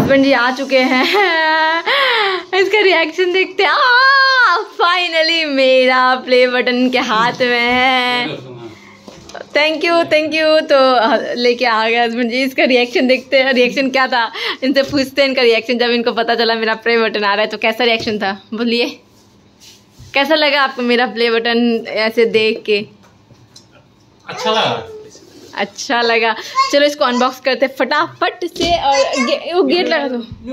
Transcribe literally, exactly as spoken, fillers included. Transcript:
Husband जी आ चुके हैं। इसका रिएक्शन देखते हैं। फाइनली मेरा प्ले बटन के हाथ में है। Thank you thank you. तो लेके आ गए हस्बैंड जी। इसका रिएक्शन देखते हैं। रिएक्शन क्या था इनसे पूछते हैं, इनका रिएक्शन जब इनको पता चला मेरा प्ले बटन आ रहा है तो कैसा रिएक्शन था, बोलिए। कैसा लगा आपको मेरा प्ले बटन ऐसे देख के? अच्छा लगा। अच्छा लगा। चलो इसको अनबॉक्स करते फटाफट से। और गे, वो गेट लगा दो।